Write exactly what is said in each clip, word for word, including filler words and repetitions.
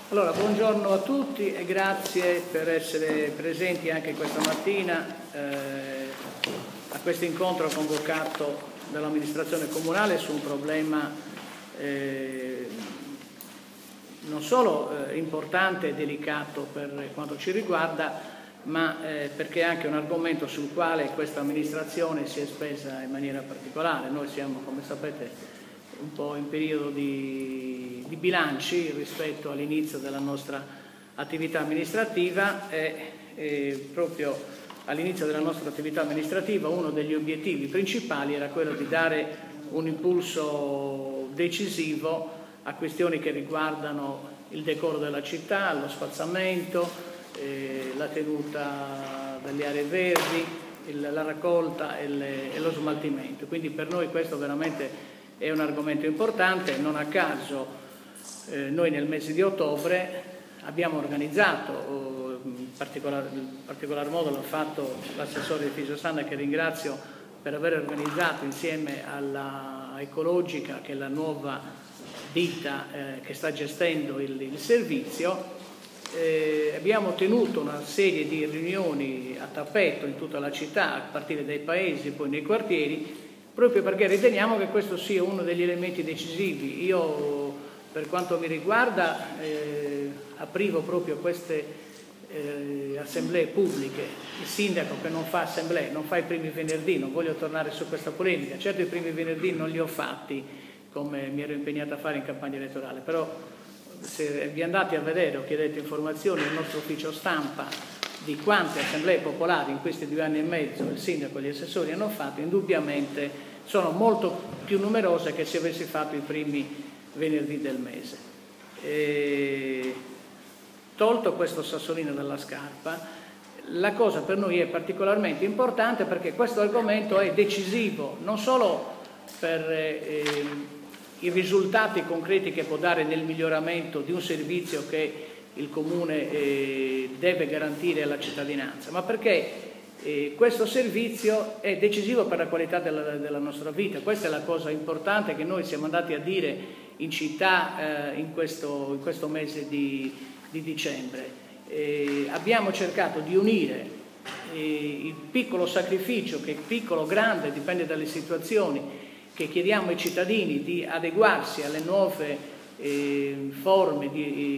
Allora, buongiorno a tutti e grazie per essere presenti anche questa mattina eh, a questo incontro convocato dall'amministrazione comunale su un problema eh, non solo eh, importante e delicato per quanto ci riguarda, ma eh, perché è anche un argomento sul quale questa amministrazione si è spesa in maniera particolare. Noi siamo, come sapete, un po' in periodo di, di bilanci rispetto all'inizio della nostra attività amministrativa e, e proprio all'inizio della nostra attività amministrativa uno degli obiettivi principali era quello di dare un impulso decisivo a questioni che riguardano il decoro della città, lo spazzamento, eh, la tenuta delle aree verdi, il, la raccolta e, le, e lo smaltimento. Quindi per noi questo veramente è un argomento importante. Non a caso eh, noi nel mese di ottobre abbiamo organizzato, in particolar, in particolar modo l'ha fatto l'assessore di Fisiosanna, che ringrazio per aver organizzato insieme alla Ecologica, che è la nuova ditta eh, che sta gestendo il, il servizio. Eh, abbiamo tenuto una serie di riunioni a tappeto in tutta la città, a partire dai paesi e poi nei quartieri, proprio perché riteniamo che questo sia uno degli elementi decisivi. Io, per quanto mi riguarda, eh, aprivo proprio queste eh, assemblee pubbliche. Il sindaco che non fa assemblee, non fa i primi venerdì, non voglio tornare su questa polemica, certo i primi venerdì non li ho fatti come mi ero impegnata a fare in campagna elettorale, però se vi andate a vedere o chiedete informazioni al nostro ufficio stampa di quante assemblee popolari in questi due anni e mezzo il sindaco e gli assessori hanno fatto, indubbiamente sono molto più numerose che se avessi fatto i primi venerdì del mese. E, tolto questo sassolino dalla scarpa, la cosa per noi è particolarmente importante perché questo argomento è decisivo non solo per eh, i risultati concreti che può dare nel miglioramento di un servizio che il Comune eh, deve garantire alla cittadinanza, ma perché eh, questo servizio è decisivo per la qualità della, della nostra vita. Questa è la cosa importante che noi siamo andati a dire in città eh, in, questo, in questo mese di, di dicembre. Eh, abbiamo cercato di unire eh, il piccolo sacrificio, che è piccolo o grande, dipende dalle situazioni, che chiediamo ai cittadini di adeguarsi alle nuove eh, forme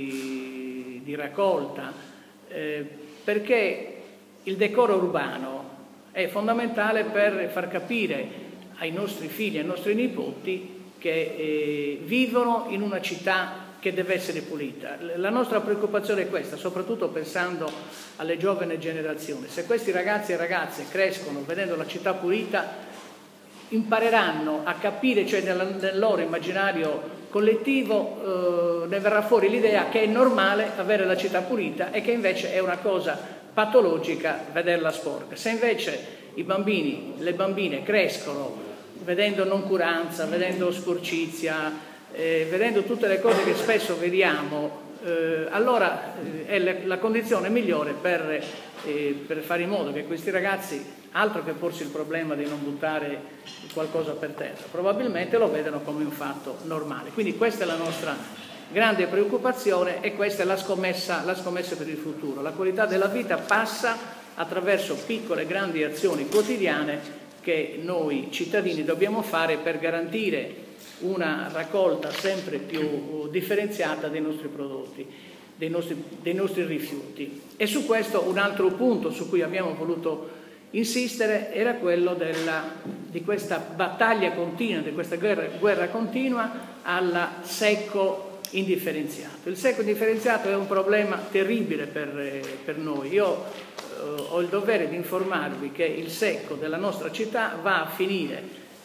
di, di raccolta, eh, perché il decoro urbano è fondamentale per far capire ai nostri figli e ai nostri nipoti che eh, vivono in una città che deve essere pulita. La nostra preoccupazione è questa, soprattutto pensando alle giovani generazioni. Se questi ragazzi e ragazze crescono vedendo la città pulita, impareranno a capire, cioè nel, nel loro immaginario collettivo eh, ne verrà fuori l'idea che è normale avere la città pulita e che invece è una cosa patologica vederla sporca. Se invece i bambini, le bambine crescono vedendo noncuranza, vedendo sporcizia, eh, vedendo tutte le cose che spesso vediamo, eh, allora eh, è la, la condizione migliore per, eh, per fare in modo che questi ragazzi, altro che porsi il problema di non buttare qualcosa per terra, probabilmente lo vedono come un fatto normale. Quindi questa è la nostra grande preoccupazione e questa è la scommessa, la scommessa per il futuro. La qualità della vita passa attraverso piccole e grandi azioni quotidiane che noi cittadini dobbiamo fare per garantire una raccolta sempre più differenziata dei nostri prodotti, dei nostri, dei nostri rifiuti. E su questo un altro punto su cui abbiamo voluto insistere era quello della, di questa battaglia continua, di questa guerra, guerra continua al secco indifferenziato. Il secco indifferenziato è un problema terribile per, per noi. Io eh, ho il dovere di informarvi che il secco della nostra città va a finire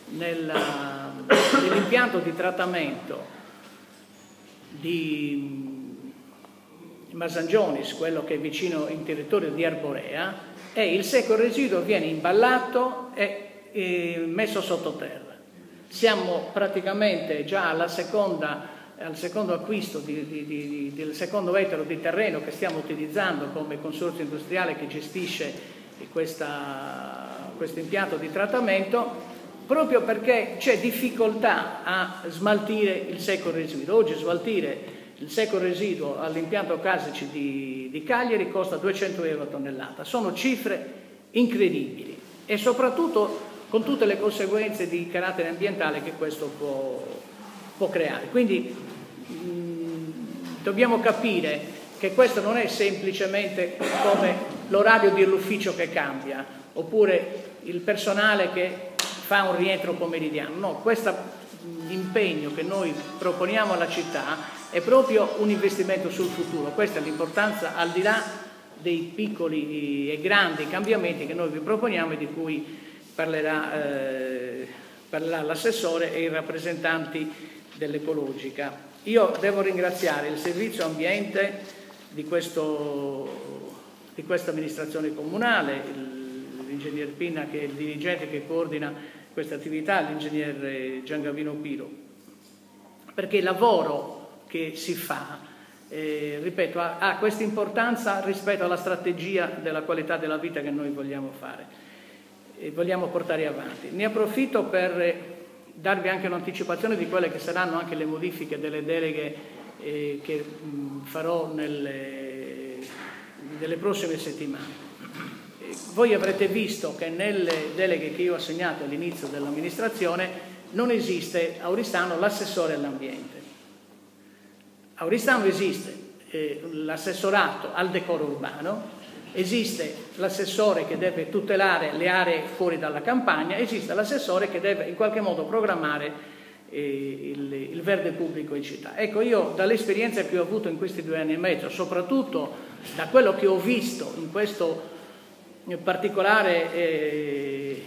nell'impianto di trattamento di Masangionis, quello che è vicino in territorio di Arborea, e il secco residuo viene imballato e, e messo sottoterra. Siamo praticamente già alla seconda al secondo acquisto di, di, di, del secondo ettaro di terreno che stiamo utilizzando come consorzio industriale che gestisce questa, questo impianto di trattamento, proprio perché c'è difficoltà a smaltire il secco residuo. Oggi smaltire il secco residuo all'impianto Casici di, di Cagliari costa duecento euro a tonnellata. Sono cifre incredibili e soprattutto con tutte le conseguenze di carattere ambientale che questo può, può creare. Quindi mh, dobbiamo capire che questo non è semplicemente come l'orario dell'ufficio che cambia, oppure il personale che fa un rientro pomeridiano. No, questo impegno che noi proponiamo alla città è proprio un investimento sul futuro. Questa è l'importanza, al di là dei piccoli e grandi cambiamenti che noi vi proponiamo e di cui parlerà, eh, parlerà l'assessore e i rappresentanti dell'Ecologica. Io devo ringraziare il servizio ambiente di, questo, di questa amministrazione comunale, l'ingegner Pinna che è il dirigente che coordina questa attività, l'ingegner Giangavino Piro, perché il lavoro che si fa, eh, ripeto, ha, ha questa importanza rispetto alla strategia della qualità della vita che noi vogliamo fare e vogliamo portare avanti. Ne approfitto per darvi anche un'anticipazione di quelle che saranno anche le modifiche delle deleghe eh, che mh, farò nelle, nelle prossime settimane. Voi avrete visto che nelle deleghe che io ho assegnato all'inizio dell'amministrazione non esiste a Oristano l'assessore all'ambiente. A Oristano esiste eh, l'assessorato al decoro urbano, esiste l'assessore che deve tutelare le aree fuori dalla campagna, esiste l'assessore che deve in qualche modo programmare eh, il, il verde pubblico in città. Ecco, io dall'esperienza che ho avuto in questi due anni e mezzo, soprattutto da quello che ho visto in questo in particolare eh,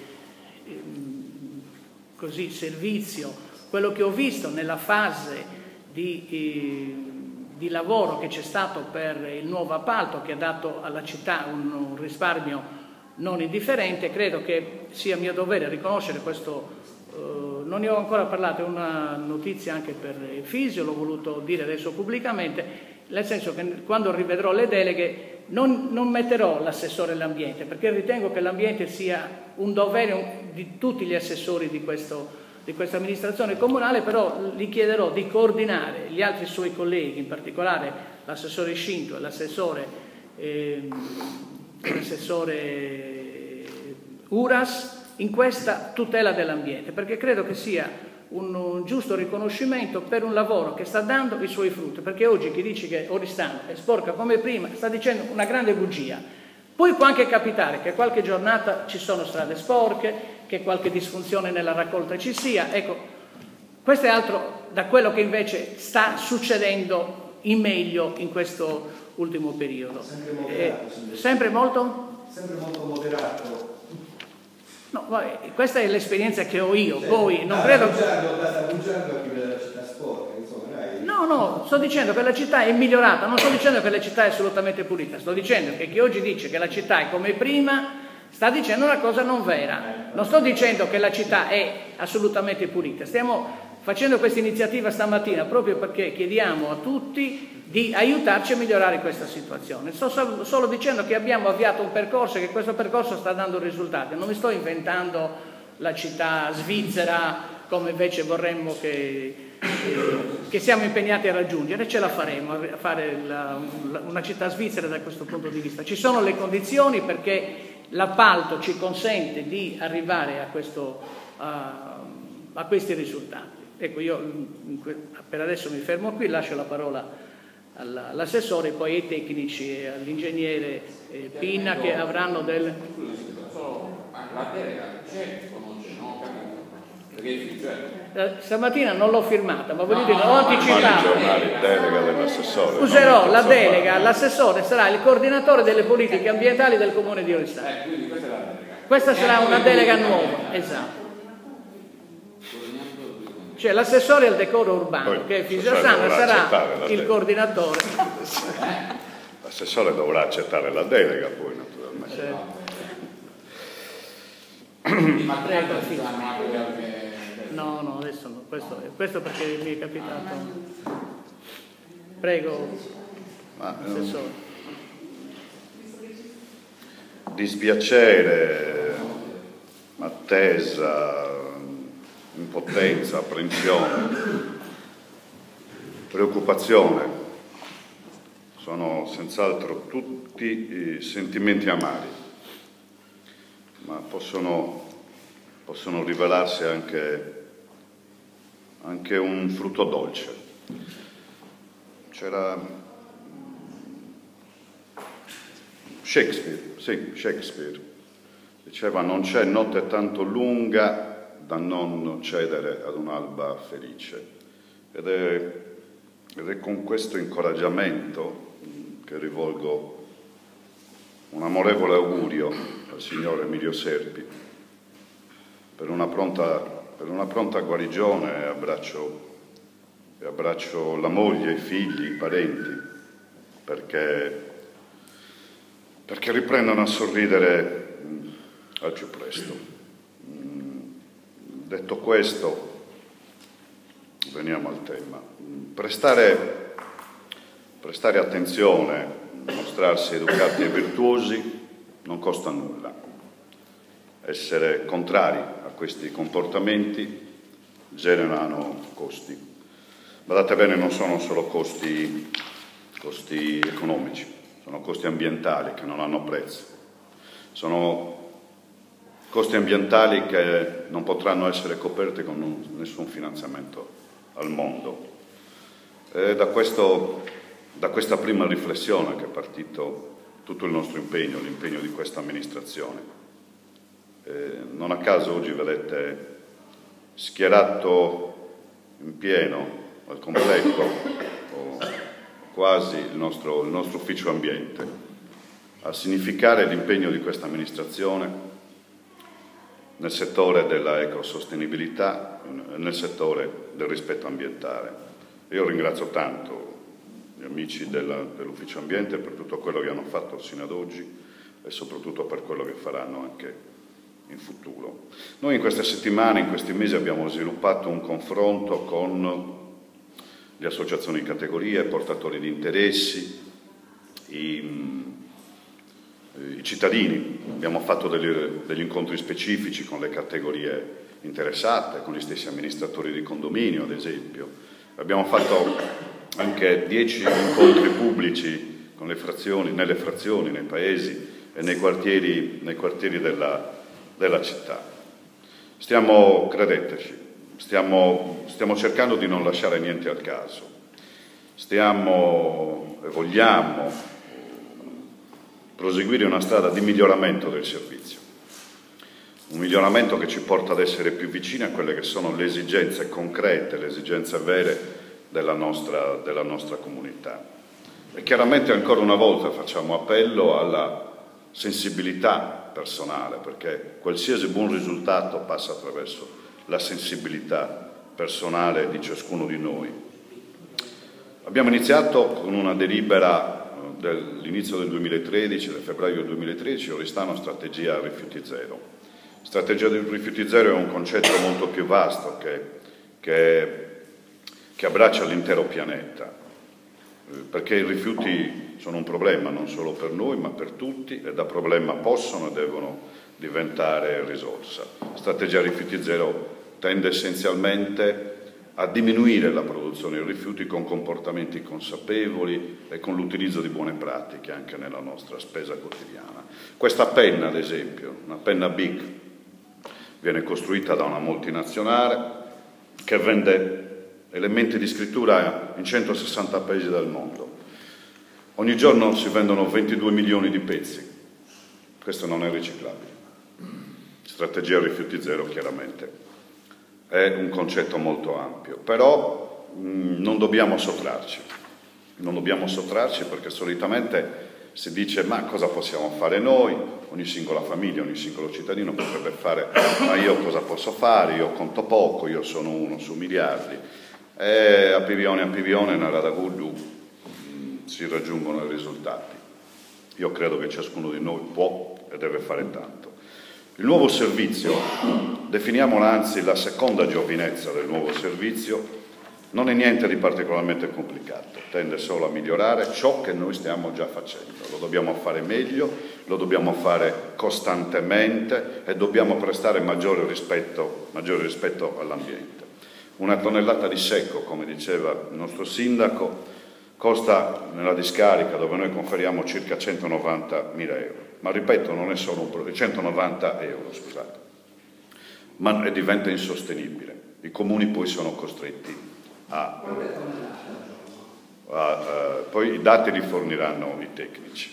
così, servizio, quello che ho visto nella fase di, eh, di lavoro che c'è stato per il nuovo appalto che ha dato alla città un, un risparmio non indifferente, credo che sia mio dovere riconoscere questo, eh, non ne ho ancora parlato, è una notizia anche per il Fisio, l'ho voluto dire adesso pubblicamente, nel senso che quando rivedrò le deleghe non, non metterò l'assessore all'ambiente, perché ritengo che l'ambiente sia un dovere di tutti gli assessori di, questo, di questa amministrazione comunale, però gli chiederò di coordinare gli altri suoi colleghi, in particolare l'assessore Scinto e l'assessore eh, l'assessore Uras, in questa tutela dell'ambiente, perché credo che sia Un, un giusto riconoscimento per un lavoro che sta dando i suoi frutti, perché oggi chi dice che Oristano è sporca come prima sta dicendo una grande bugia. Poi può anche capitare che qualche giornata ci sono strade sporche, che qualche disfunzione nella raccolta ci sia, ecco, questo è altro da quello che invece sta succedendo in meglio in questo ultimo periodo. Sempre moderato, eh, sempre molto? Sempre molto moderato. No, questa è l'esperienza che ho io, Cioè, poi non ah, credo... Sta bugiando qui della città sporca, insomma, dai. No, no, sto dicendo che la città è migliorata, non sto dicendo che la città è assolutamente pulita, sto dicendo che chi oggi dice che la città è come prima sta dicendo una cosa non vera. Non sto dicendo che la città è assolutamente pulita, stiamo facendo questa iniziativa stamattina proprio perché chiediamo a tutti di aiutarci a migliorare questa situazione. Sto solo dicendo che abbiamo avviato un percorso e che questo percorso sta dando risultati. Non mi sto inventando la città svizzera come invece vorremmo che, che siamo impegnati a raggiungere, ce la faremo a fare la, una città svizzera da questo punto di vista. Ci sono le condizioni perché l'appalto ci consente di arrivare a, questo, a, a questi risultati. Ecco, io per adesso mi fermo qui, lascio la parola all'assessore, poi ai tecnici e all'ingegnere eh, Pinna che avranno del... La delega c'è o non c'è? Non ho capito. Perché eh, stamattina non l'ho firmata, ma voglio dire, l'ho anticipato. Delega dell'assessore. Userò la delega, l'assessore sarà il coordinatore delle politiche ambientali del comune di Oristano. Eh, quindi questa è la delega. Questa sarà una delega nuova, esatto. Cioè l'assessore al decoro urbano, Poi, che è Fisiosana, sarà il coordinatore. L'assessore dovrà accettare la delega poi, naturalmente. Certo. Ma prego, No, no, adesso no, questo, questo perché mi è capitato. Prego, Ma, assessore. Dispiacere, attesa, impotenza, apprensione, preoccupazione sono senz'altro tutti sentimenti amari, ma possono, possono rivelarsi anche, anche un frutto dolce. C'era Shakespeare, sì, Shakespeare, diceva: non c'è notte tanto lunga da non cedere ad un'alba felice. Ed è, ed è con questo incoraggiamento che rivolgo un amorevole augurio al signor Emilio Serpi per una pronta, per una pronta guarigione, e abbraccio, e abbraccio la moglie, i figli, i parenti, perché, perché riprendano a sorridere mh, al più presto. Mh, detto questo, veniamo al tema. Prestare Prestare attenzione, mostrarsi educati e virtuosi non costa nulla. Essere contrari a questi comportamenti generano costi. Badate bene, non sono solo costi, costi economici, sono costi ambientali che non hanno prezzo. Sono costi ambientali che non potranno essere coperti con un, nessun finanziamento al mondo. E da questo Da questa prima riflessione che è partito tutto il nostro impegno, l'impegno di questa amministrazione. Eh, non a caso oggi vedete schierato in pieno, al completo, o quasi il nostro, il nostro ufficio ambiente, a significare l'impegno di questa amministrazione nel settore della ecosostenibilità, nel settore del rispetto ambientale. Io ringrazio tanto gli amici dell'Ufficio Ambiente per tutto quello che hanno fatto sino ad oggi e soprattutto per quello che faranno anche in futuro. Noi in queste settimane, in questi mesi abbiamo sviluppato un confronto con le associazioni di categoria, i portatori di interessi, i, i cittadini. Abbiamo fatto degli, degli incontri specifici con le categorie interessate, con gli stessi amministratori di condominio, ad esempio. Abbiamo fatto anche dieci incontri pubblici con le frazioni, nelle frazioni, nei paesi e nei quartieri, nei quartieri della, della città. Stiamo, credeteci, stiamo, stiamo cercando di non lasciare niente al caso. Stiamo e vogliamo proseguire una strada di miglioramento del servizio. Un miglioramento che ci porta ad essere più vicini a quelle che sono le esigenze concrete, le esigenze vere Della nostra, della nostra comunità. E chiaramente ancora una volta facciamo appello alla sensibilità personale, perché qualsiasi buon risultato passa attraverso la sensibilità personale di ciascuno di noi. Abbiamo iniziato con una delibera dell'inizio del duemilatredici, del febbraio duemilatredici, Oristano Strategia Rifiuti Zero. Strategia dei rifiuti zero è un concetto molto più vasto che, che che abbraccia l'intero pianeta, perché i rifiuti sono un problema non solo per noi ma per tutti, e da problema possono e devono diventare risorsa. Strategia Rifiuti Zero tende essenzialmente a diminuire la produzione di rifiuti con comportamenti consapevoli e con l'utilizzo di buone pratiche anche nella nostra spesa quotidiana. Questa penna, ad esempio, una penna Bic, viene costruita da una multinazionale che vende elementi di scrittura in centosessanta paesi del mondo. Ogni giorno si vendono ventidue milioni di pezzi. Questo non è riciclabile. Strategia Rifiuti Zero chiaramente è un concetto molto ampio, però mh, non dobbiamo sottrarci. Non dobbiamo sottrarci perché solitamente si dice: ma cosa possiamo fare noi? Ogni singola famiglia, ogni singolo cittadino potrebbe fare: ma io cosa posso fare? Io conto poco, io sono uno su miliardi. E a pivione a pivione, nella Ragullu, si raggiungono i risultati. Io credo che ciascuno di noi può e deve fare tanto. Il nuovo servizio, definiamola anzi la seconda giovinezza del nuovo servizio, non è niente di particolarmente complicato, tende solo a migliorare ciò che noi stiamo già facendo. Lo dobbiamo fare meglio, lo dobbiamo fare costantemente e dobbiamo prestare maggiore rispetto, maggiore rispetto all'ambiente. Una tonnellata di secco, come diceva il nostro sindaco, costa nella discarica dove noi conferiamo circa centonovantamila euro, ma ripeto non è solo un problema, centonovanta euro scusate, ma diventa insostenibile, i comuni poi sono costretti a, a, a poi i dati li forniranno i tecnici.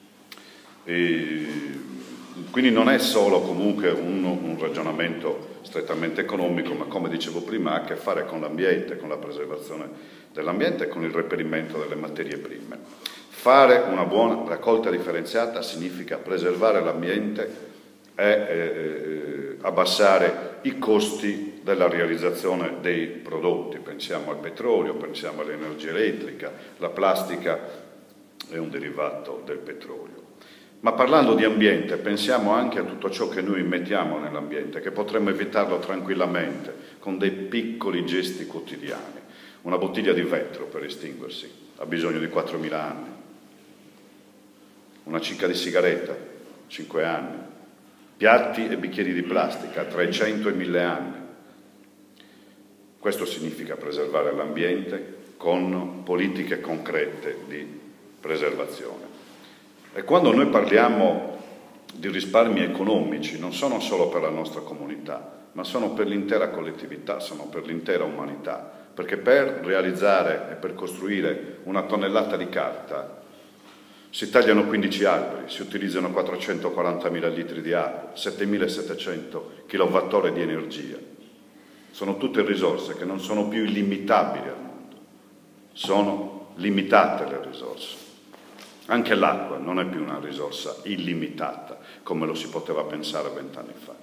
E quindi non è solo comunque un, un ragionamento strettamente economico, ma come dicevo prima ha a che fare con l'ambiente, con la preservazione dell'ambiente e con il reperimento delle materie prime. Fare una buona raccolta differenziata significa preservare l'ambiente e eh, abbassare i costi della realizzazione dei prodotti. Pensiamo al petrolio, pensiamo all'energia elettrica, la plastica è un derivato del petrolio. Ma parlando di ambiente, pensiamo anche a tutto ciò che noi mettiamo nell'ambiente, che potremmo evitarlo tranquillamente con dei piccoli gesti quotidiani. Una bottiglia di vetro per estinguersi ha bisogno di quattromila anni, una cicca di sigaretta, cinque anni, piatti e bicchieri di plastica, trecento e mille anni. Questo significa preservare l'ambiente con politiche concrete di preservazione. E quando noi parliamo di risparmi economici, non sono solo per la nostra comunità, ma sono per l'intera collettività, sono per l'intera umanità, perché per realizzare e per costruire una tonnellata di carta si tagliano quindici alberi, si utilizzano quattrocentoquarantamila litri di acqua, settemilasettecento kilowattora di energia. Sono tutte risorse che non sono più illimitabili al mondo, sono limitate le risorse. Anche l'acqua non è più una risorsa illimitata, come lo si poteva pensare vent'anni fa.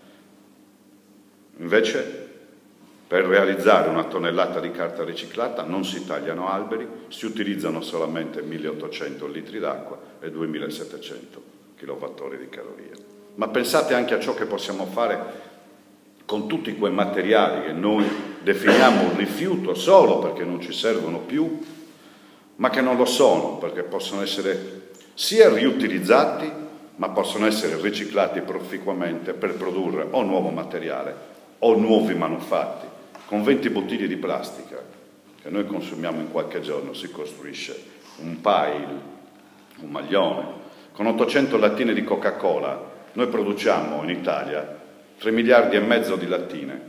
Invece, per realizzare una tonnellata di carta riciclata non si tagliano alberi, si utilizzano solamente milleottocento litri d'acqua e duemilasettecento kilowattora di calorie. Ma pensate anche a ciò che possiamo fare con tutti quei materiali che noi definiamo un rifiuto solo perché non ci servono più, ma che non lo sono, perché possono essere sia riutilizzati, ma possono essere riciclati proficuamente per produrre o nuovo materiale o nuovi manufatti. Con venti bottiglie di plastica che noi consumiamo in qualche giorno si costruisce un pile, un maglione. Con ottocento lattine di Coca-Cola noi produciamo in Italia tre miliardi e mezzo di lattine,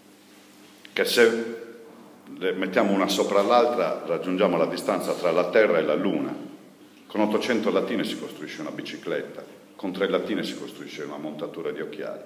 che se le mettiamo una sopra l'altra raggiungiamo la distanza tra la Terra e la Luna. Con ottocento lattine si costruisce una bicicletta, con tre lattine si costruisce una montatura di occhiali.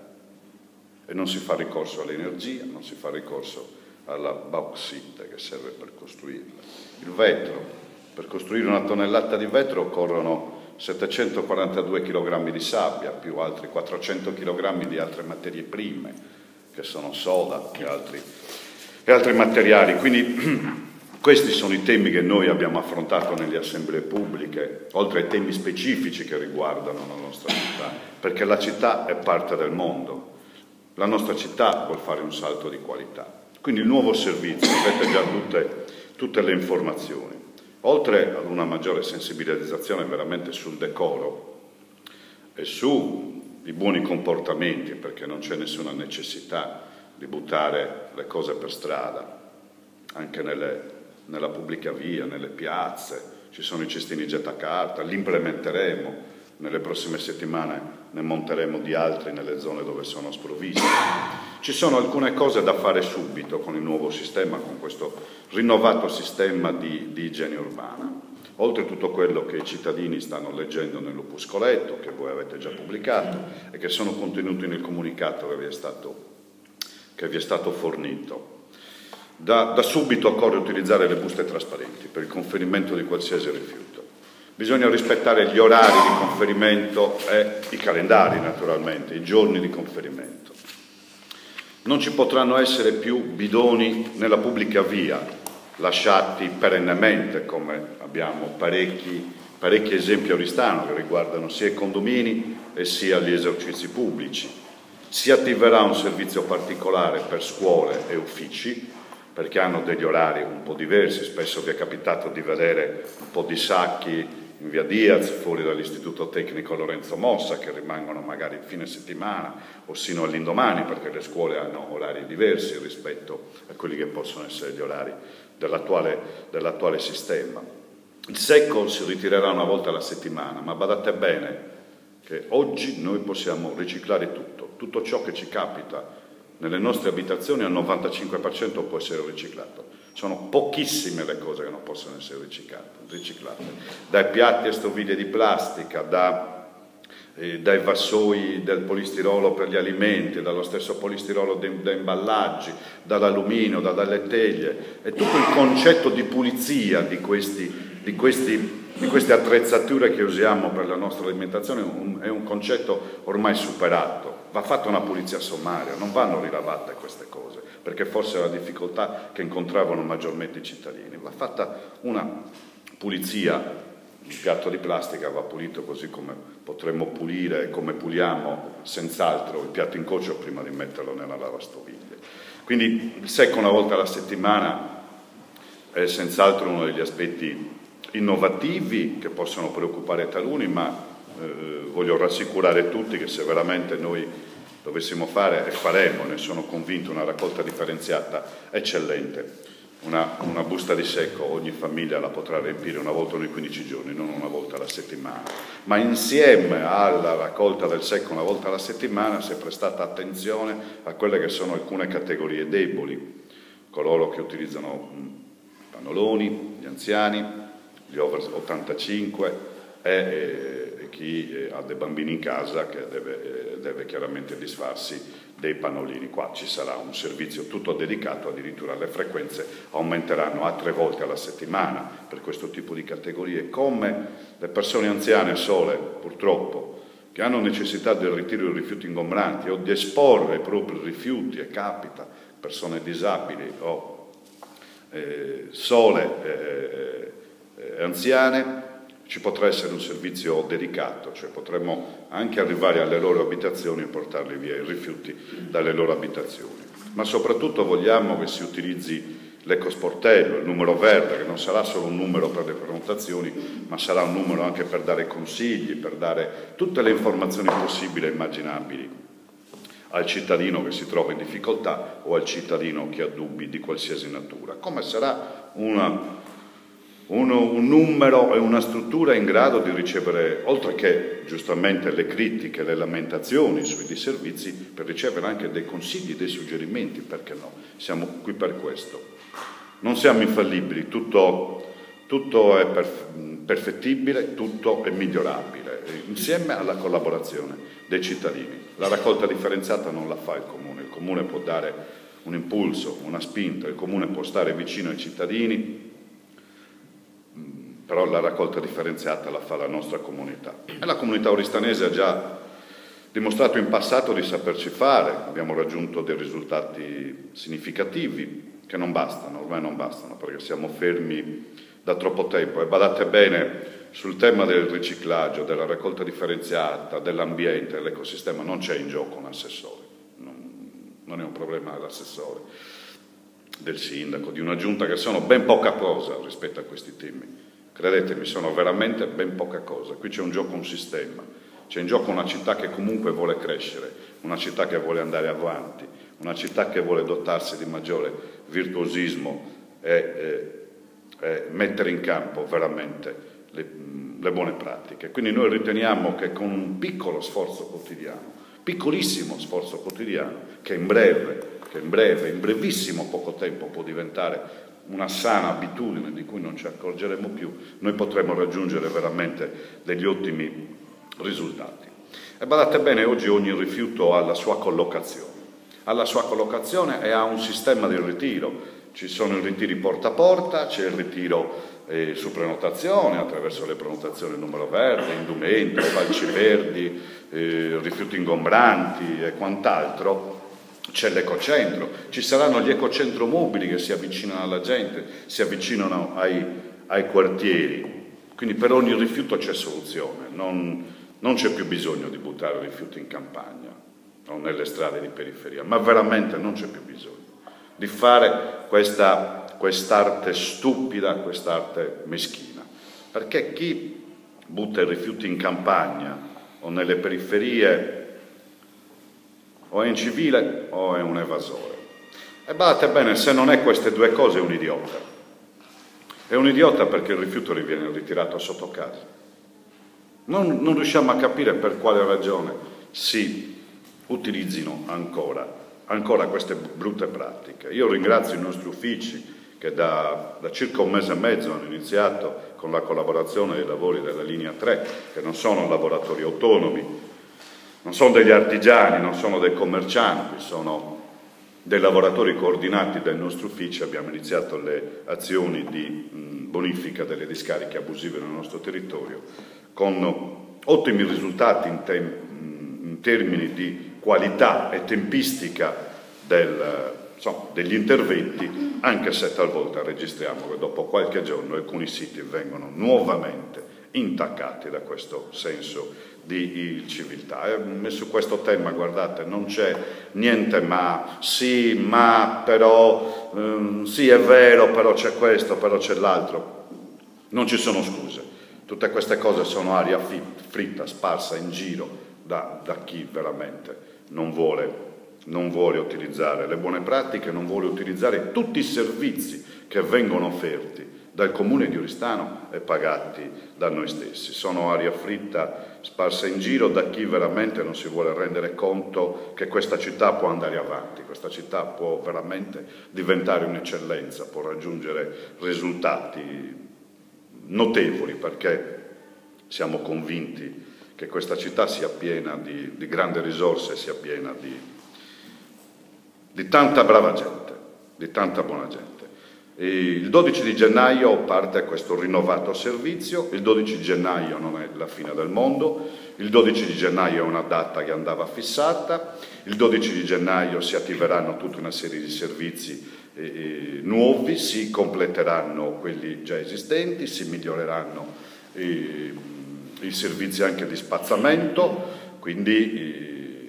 E non si fa ricorso all'energia, non si fa ricorso alla bauxite che serve per costruirla. Il vetro, per costruire una tonnellata di vetro occorrono settecentoquarantadue chilogrammi di sabbia, più altri quattrocento chilogrammi di altre materie prime, che sono soda e altri, e altri materiali. Quindi questi sono i temi che noi abbiamo affrontato nelle assemblee pubbliche, oltre ai temi specifici che riguardano la nostra città, perché la città è parte del mondo. La nostra città vuol fare un salto di qualità. Quindi il nuovo servizio, avete già tutte, tutte le informazioni. Oltre ad una maggiore sensibilizzazione veramente sul decoro e sui buoni comportamenti, perché non c'è nessuna necessità di buttare le cose per strada, anche nelle, nella pubblica via, nelle piazze, ci sono i cestini gettacarta, li implementeremo. Nelle prossime settimane ne monteremo di altri nelle zone dove sono sprovvisti. Ci sono alcune cose da fare subito con il nuovo sistema, con questo rinnovato sistema di, di igiene urbana. Oltre a tutto quello che i cittadini stanno leggendo nell'opuscoletto, che voi avete già pubblicato e che sono contenuti nel comunicato che vi è stato, che vi è stato fornito. Da, da subito occorre utilizzare le buste trasparenti per il conferimento di qualsiasi rifiuto. Bisogna rispettare gli orari di conferimento e i calendari, naturalmente, i giorni di conferimento. Non ci potranno essere più bidoni nella pubblica via, lasciati perennemente, come abbiamo parecchi, parecchi esempi a Oristano che riguardano sia i condomini e sia gli esercizi pubblici. Si attiverà un servizio particolare per scuole e uffici, perché hanno degli orari un po' diversi. Spesso vi è capitato di vedere un po' di sacchi in via Diaz, fuori dall'Istituto Tecnico Lorenzo Mossa, che rimangono magari il fine settimana o sino all'indomani, perché le scuole hanno orari diversi rispetto a quelli che possono essere gli orari dell'attuale, dell'attuale sistema. Il secco si ritirerà una volta alla settimana, ma badate bene che oggi noi possiamo riciclare tutto, tutto ciò che ci capita nelle nostre abitazioni al novantacinque per cento può essere riciclato. Sono pochissime le cose che non possono essere riciclate, riciclate. Dai piatti e stoviglie di plastica, da, eh, dai vassoi del polistirolo per gli alimenti, dallo stesso polistirolo da imballaggi, dall'alluminio, da, dalle teglie. E tutto il concetto di pulizia di, questi, di, questi, di queste attrezzature che usiamo per la nostra alimentazione è un, è un concetto ormai superato. Va fatta una pulizia sommaria, non vanno rilavate queste cose, perché forse è la difficoltà che incontravano maggiormente i cittadini. Va fatta una pulizia, il piatto di plastica va pulito così come potremmo pulire e come puliamo senz'altro il piatto in coccio prima di metterlo nella lavastoviglie. Quindi il secco una volta alla settimana è senz'altro uno degli aspetti innovativi che possono preoccupare taluni, ma Eh, voglio rassicurare tutti che se veramente noi dovessimo fare, e faremo, ne sono convinto, una raccolta differenziata eccellente, una, una busta di secco ogni famiglia la potrà riempire una volta ogni quindici giorni, non una volta alla settimana, ma insieme alla raccolta del secco una volta alla settimana si è prestata attenzione a quelle che sono alcune categorie deboli, coloro che utilizzano pannoloni, gli anziani, gli over ottantacinque e, e chi ha dei bambini in casa che deve, deve chiaramente disfarsi dei pannolini. Qua ci sarà un servizio tutto dedicato, addirittura le frequenze aumenteranno a tre volte alla settimana per questo tipo di categorie, come le persone anziane sole, purtroppo, che hanno necessità del ritiro di rifiuti ingombranti o di esporre i propri rifiuti, e capita, persone disabili o eh, sole eh, eh, anziane. Ci potrà essere un servizio dedicato, cioè potremmo anche arrivare alle loro abitazioni e portarli via i rifiuti dalle loro abitazioni. Ma soprattutto vogliamo che si utilizzi l'ecosportello, il numero verde, che non sarà solo un numero per le prenotazioni, ma sarà un numero anche per dare consigli, per dare tutte le informazioni possibili e immaginabili al cittadino che si trova in difficoltà o al cittadino che ha dubbi di qualsiasi natura. Come sarà una... Uno, un numero e una struttura in grado di ricevere, oltre che giustamente le critiche, le lamentazioni sui disservizi, per ricevere anche dei consigli, dei suggerimenti, perché no? Siamo qui per questo. Non siamo infallibili, tutto, tutto è perfettibile, tutto è migliorabile, insieme alla collaborazione dei cittadini. La raccolta differenziata non la fa il Comune, il Comune può dare un impulso, una spinta, il Comune può stare vicino ai cittadini, però la raccolta differenziata la fa la nostra comunità. E la comunità oristanese ha già dimostrato in passato di saperci fare, abbiamo raggiunto dei risultati significativi che non bastano, ormai non bastano, perché siamo fermi da troppo tempo. E badate bene, sul tema del riciclaggio, della raccolta differenziata, dell'ambiente, dell'ecosistema, non c'è in gioco un assessore, non, non è un problema dell'assessore, del sindaco, di una giunta, che sono ben poca cosa rispetto a questi temi. Credetemi, sono veramente ben poca cosa. Qui c'è un gioco, un sistema, c'è in gioco una città che comunque vuole crescere, una città che vuole andare avanti, una città che vuole dotarsi di maggiore virtuosismo e, e, e mettere in campo veramente le, le buone pratiche. Quindi noi riteniamo che con un piccolo sforzo quotidiano, piccolissimo sforzo quotidiano, che in breve, che in breve, in brevissimo poco tempo può diventare una sana abitudine di cui non ci accorgeremo più, noi potremo raggiungere veramente degli ottimi risultati. E badate bene, oggi ogni rifiuto ha la sua collocazione, ha la sua collocazione e ha un sistema di ritiro. Ci sono i ritiri porta a porta, c'è il ritiro eh, su prenotazione, attraverso le prenotazioni numero verde, indumenti, falci verdi, eh, rifiuti ingombranti e quant'altro. C'è l'ecocentro, ci saranno gli ecocentro mobili che si avvicinano alla gente, si avvicinano ai, ai quartieri, quindi per ogni rifiuto c'è soluzione, non, non c'è più bisogno di buttare rifiuti in campagna o nelle strade di periferia, ma veramente non c'è più bisogno di fare questa quest'arte stupida, quest'arte meschina, perché chi butta i rifiuti in campagna o nelle periferie o è incivile o è un evasore. E badate bene, se non è queste due cose è un idiota. È un idiota perché il rifiuto viene ritirato sotto casa. Non, non riusciamo a capire per quale ragione si utilizzino ancora, ancora queste brutte pratiche. Io ringrazio i nostri uffici che da, da circa un mese e mezzo hanno iniziato con la collaborazione dei lavori della linea tre, che non sono lavoratori autonomi, non sono degli artigiani, non sono dei commercianti, sono dei lavoratori coordinati dai nostri uffici. Abbiamo iniziato le azioni di mh, bonifica delle discariche abusive nel nostro territorio con ottimi risultati in, te in termini di qualità e tempistica del, insomma, degli interventi, anche se talvolta registriamo che dopo qualche giorno alcuni siti vengono nuovamente intaccati da questo senso di civiltà. E su questo tema, guardate, non c'è niente ma, sì, ma, però, ehm, sì è vero, però c'è questo, però c'è l'altro. Non ci sono scuse. Tutte queste cose sono aria fritta, sparsa in giro da, da chi veramente non vuole, non vuole utilizzare le buone pratiche, non vuole utilizzare tutti i servizi che vengono offerti dal Comune di Oristano e pagati da noi stessi. Sono aria fritta sparsa in giro da chi veramente non si vuole rendere conto che questa città può andare avanti, questa città può veramente diventare un'eccellenza, può raggiungere risultati notevoli, perché siamo convinti che questa città sia piena di, di grandi risorse, sia piena di, di tanta brava gente, di tanta buona gente. E il dodici di gennaio parte questo rinnovato servizio. Il dodici di gennaio non è la fine del mondo, il dodici di gennaio è una data che andava fissata, il dodici di gennaio si attiveranno tutta una serie di servizi eh, nuovi, si completeranno quelli già esistenti, si miglioreranno eh, i servizi anche di spazzamento, quindi eh,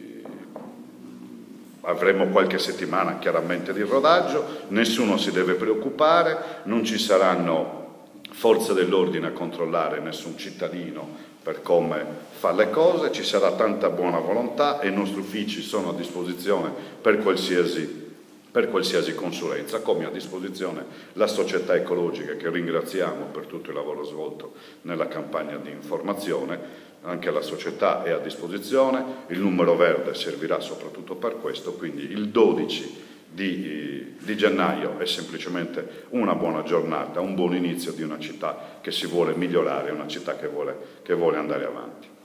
avremo qualche settimana chiaramente di rodaggio, nessuno si deve preoccupare, non ci saranno forze dell'ordine a controllare nessun cittadino per come fa le cose, ci sarà tanta buona volontà e i nostri uffici sono a disposizione per qualsiasi, per qualsiasi consulenza, come a disposizione la società ecologica, che ringraziamo per tutto il lavoro svolto nella campagna di informazione. Anche la società è a disposizione, il numero verde servirà soprattutto per questo, quindi il dodici di, di gennaio è semplicemente una buona giornata, un buon inizio di una città che si vuole migliorare, una città che vuole, che vuole andare avanti.